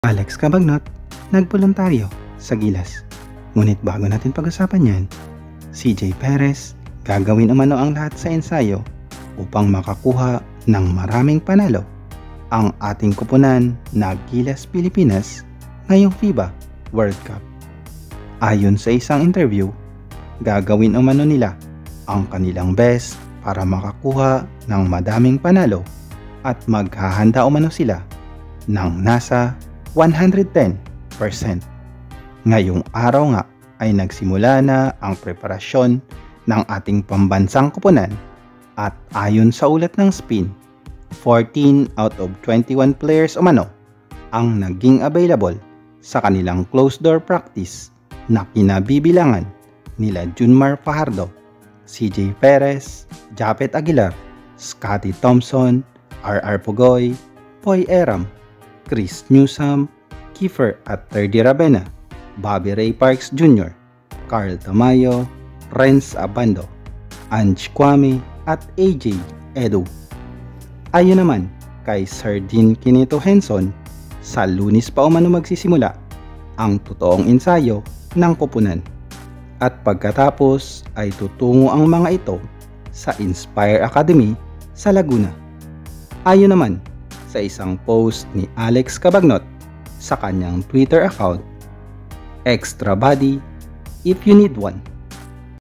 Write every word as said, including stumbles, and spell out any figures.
Alex Cabagnot, nagboluntaryo sa Gilas. Ngunit bago natin pag-usapan yan, C J Perez gagawin umano ang lahat sa ensayo upang makakuha ng maraming panalo ang ating kupunan na Gilas Pilipinas ngayong FIBA World Cup. Ayon sa isang interview, gagawin umano nila ang kanilang best para makakuha ng madaming panalo at maghahanda umano sila ng nasa one hundred ten percent. Ngayong araw nga ay nagsimula na ang preparasyon ng ating pambansang koponan at ayon sa ulat ng Spin, fourteen out of twenty-one players umano ang naging available sa kanilang closed-door practice na kinabibilangan nila Junmar Fajardo, C J Perez, Japet Aguilar, Scottie Thompson, R R Pugoy, Poy Eram, Chris Newsome, Kiefer at Terdy Ravena, Bobby Ray Parks Junior, Carl Tamayo, Renz Abando, Ange Kwame at A J Edu. Ayon naman kay Sir Dean Quinito Henson, sa Lunes pa umano magsisimula ang totoong ensayo ng koponan. At pagkatapos ay tutungo ang mga ito sa Inspire Academy sa Laguna. Ayon naman sa isang post ni Alex Cabagnot sa kanyang Twitter account, "Extra body if you need one."